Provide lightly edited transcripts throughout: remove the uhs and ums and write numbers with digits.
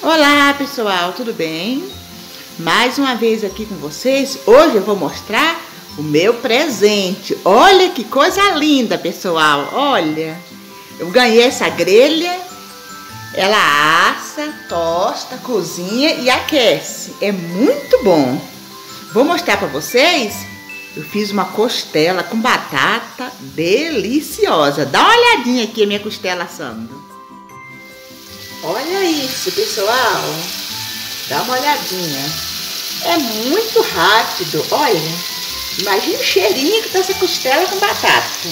Olá pessoal, tudo bem? Mais uma vez aqui com vocês. Hoje eu vou mostrar o meu presente. Olha que coisa linda, pessoal. Olha, eu ganhei essa grelha. Ela assa, tosta, cozinha e aquece. É muito bom. Vou mostrar para vocês. Eu fiz uma costela com batata deliciosa. Dá uma olhadinha aqui a minha costela assando. Olha isso, pessoal. Dá uma olhadinha. É muito rápido. Olha, imagina o cheirinho que tá essa costela com batata.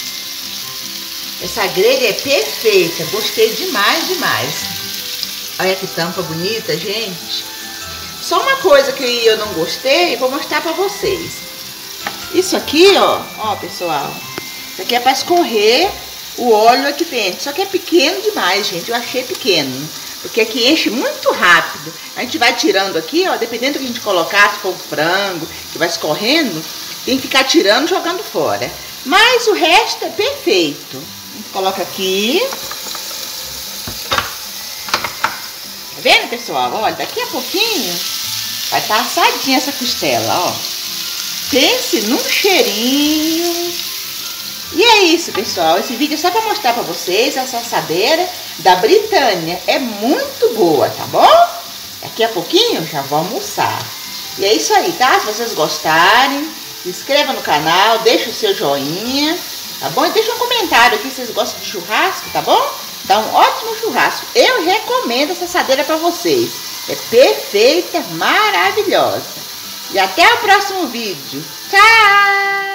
Essa grelha é perfeita. Gostei demais, demais. Olha que tampa bonita, gente. Só uma coisa que eu não gostei, vou mostrar pra vocês. Isso aqui, ó, pessoal. Isso aqui é para escorrer o óleo aqui dentro. Só que é pequeno demais, gente. Eu achei pequeno. Porque aqui enche muito rápido. A gente vai tirando aqui, ó. Dependendo do que a gente colocar, se for frango, que vai escorrendo, tem que ficar tirando e jogando fora. Mas o resto é perfeito. A gente coloca aqui. Tá vendo, pessoal? Olha, daqui a pouquinho vai estar assadinha essa costela, ó. Pense num cheirinho. E é isso, pessoal. Esse vídeo é só para mostrar para vocês essa assadeira da Britânia. É muito boa, tá bom? Daqui a pouquinho já vou almoçar. E é isso aí, tá? Se vocês gostarem, se inscreva no canal, deixa o seu joinha, tá bom? E deixa um comentário aqui se vocês gostam de churrasco, tá bom? Dá um ótimo churrasco. Eu recomendo essa assadeira para vocês. É perfeita, maravilhosa. E até o próximo vídeo. Tchau!